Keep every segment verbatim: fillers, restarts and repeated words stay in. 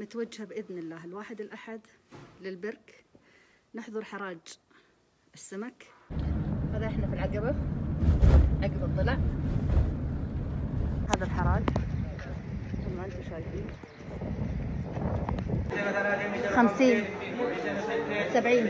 متوجهة بإذن الله الواحد الأحد للبرك نحضر حراج السمك. هذا احنا في العقبة، عقب الضلع. هذا الحراج مثل ما انتم شايفين، خمسين سبعين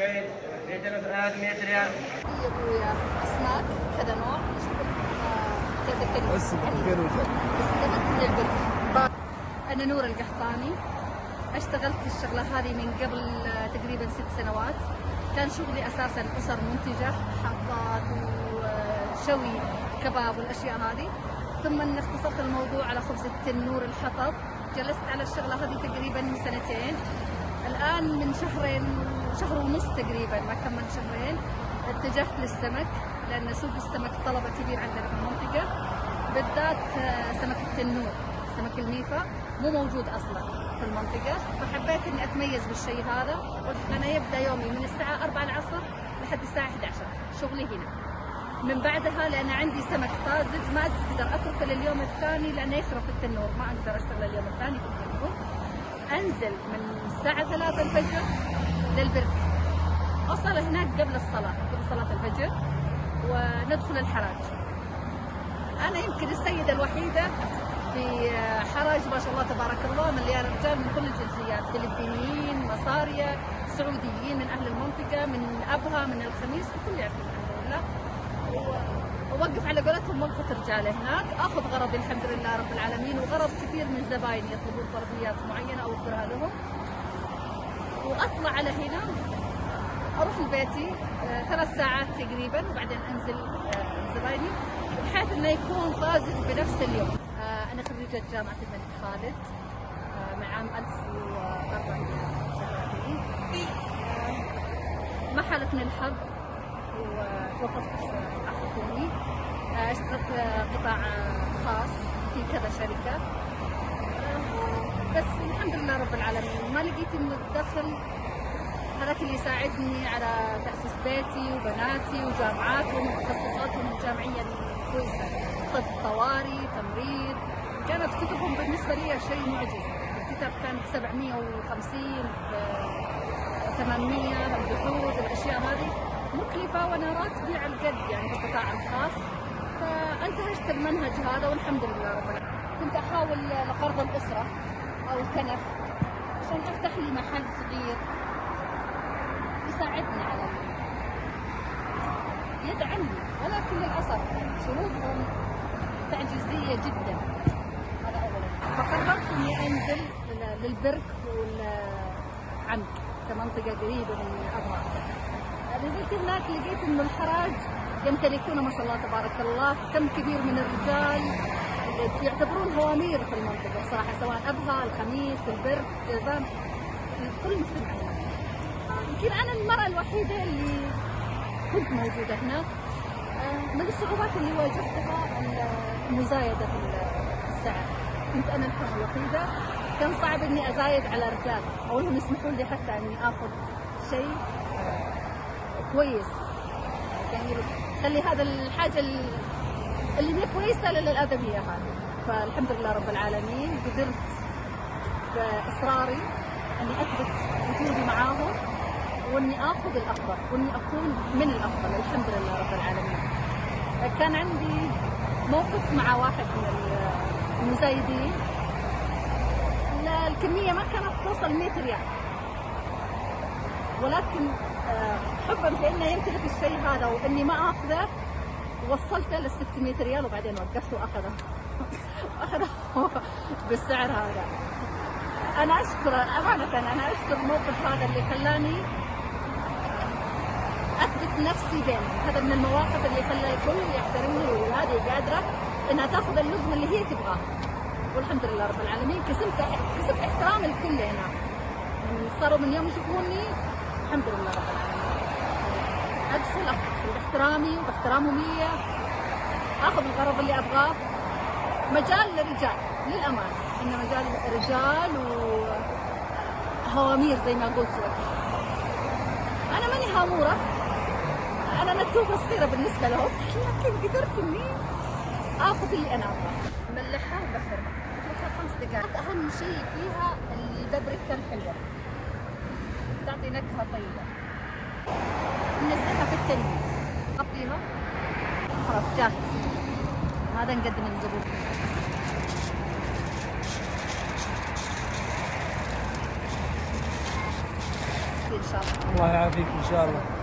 يا ابويا. اسماك كذا نوع، كذا السمك من البرك. انا نور القحطاني، اشتغلت الشغله هذه من قبل تقريبا ست سنوات. كان شغلي اساسا اسر منتجه، حافظات وشوي كباب والاشياء هذه، ثم ان اختصرت الموضوع على خبز التنور الحطب. جلست على الشغله هذه تقريبا من سنتين. الان من شهرين، شهر ونص تقريبا، ما كمل شهرين، اتجهت للسمك، لان سوق السمك طلبه كبير عندنا في المنطقه، بالذات سمك التنور، سمك الميفا مو موجود اصلا في المنطقه، فحبيت اني اتميز بالشيء هذا. انا يبدا يومي من الساعه أربعة العصر لحد الساعه إحدى عشر، شغلي هنا. من بعدها لان عندي سمك طازج ما اقدر اتركه لليوم الثاني لانه يخرب في التنور، ما اقدر اشتغل اليوم الثاني في التنور. انزل من الساعه ثلاثة الفجر للبرك، اوصل هناك قبل الصلاه، قبل صلاه الفجر، وندخل الحراج. انا يمكن السيده الوحيده في حراج ما شاء الله تبارك الله، مليان رجال من كل الجنسيات، فلبينيين، مصاريه، سعوديين من اهل المنطقه، من ابها، من الخميس، الكل يعرفون الحمد لله. ووقف على قولتهم وقفه رجاله هناك، اخذ غرضي الحمد لله رب العالمين، وغرض كثير من زبايني يطلبون فرضيات معينه اوفرها لهم. واطلع على هنا، اروح لبيتي ثلاث ساعات تقريبا، وبعدين انزل زبايني، بحيث انه يكون طازج بنفس اليوم. أنا خريجة جامعة الملك خالد من عام ألف وأربعمئة وثلاثين. ما حالتني الحظ وتوظفت قطاع حكومي، اشتغلت قطاع خاص في كذا شركة، بس الحمد لله رب العالمين ما لقيت إنه الدخل هذاك اللي يساعدني على تأسيس بيتي وبناتي وجامعاتهم وتخصصاتهم الجامعية الكويسة، طب، طوارئ، تمريض. كانت كتبهم بالنسبة لي شيء معجز. الكتاب كان ب سبعمئة وخمسين، ثمانمئة، البحوث، الأشياء هذه مكلفة، وأنا راتبي على القد يعني في القطاع الخاص. فانتهجت المنهج هذا والحمد لله رب العالمين. كنت أحاول لقرض الأسرة أو الكنف عشان أفتح لي محل صغير يساعدني على يدعمني، ولكن للأسف شروطهم تعجيزية جدا. هذا أولا. فقررت إني أنزل للبرك والعمق كمنطقة قريبة من أبها. نزلت هناك لقيت إنه الحراج يمتلكون ما شاء الله تبارك الله كم كبير من الرجال اللي يعتبرون هوامير في المنطقة صراحة، سواء أبها، الخميس، البرك، جازان، الكل مجتمع. يمكن أنا المرأة الوحيدة اللي كنت موجودة هناك. من الصعوبات اللي واجهتها المزايدة في السعر، كنت أنا الحرة الوحيدة، كان صعب إني أزايد على رجال أو إنهم يسمحوا لي حتى إني آخذ شيء كويس، يعني خلي هذا الحاجة اللي هي كويسة للآدمية هذه. فالحمد لله رب العالمين قدرت بإصراري إني أثبت وجودي معاهم، وإني آخذ الأفضل، وإني أكون من الأفضل الحمد لله رب العالمين. كان عندي موقف مع واحد من المزايدين، الكمية ما كانت توصل مئة ريال، ولكن حبا في إنه يمتلك الشيء هذا وإني ما آخذه وصلته لل ستمئة ريال، وبعدين وقفت وأخذه وأخذه بالسعر هذا. أنا أشكر أمانة، أنا أشكر الموقف هذا اللي خلاني أثبت نفسي بينهم. هذا من المواقف اللي خلى الكل يحترمني، وهذه قادرة إنها تاخذ اللقمة اللي هي تبغاها، والحمد لله رب العالمين كسبت كسبت احترام الكل هنا. يعني صاروا من يوم يشوفوني الحمد لله رب العالمين أدخل أدخل باحترامي وباحترامهم لي، آخذ الغرض اللي أبغاه. مجال للرجال للأمانة، إنه مجال رجال وهوامير زي ما قلت لك. أنا ماني هامورة، أنا نتوبة صغيرة بالنسبة لهم، لكن قدرت إني آخذ اللي أنا أبغاه. ملحة بحر خمس دقائق. اهم شيء فيها البابريكا الحلوه، تعطي نكهه طيبه. ننزلها في التنين، نغطيها خلاص جاهز. هذا نقدم للزبون. ان شاء الله. الله يعافيك ان شاء الله.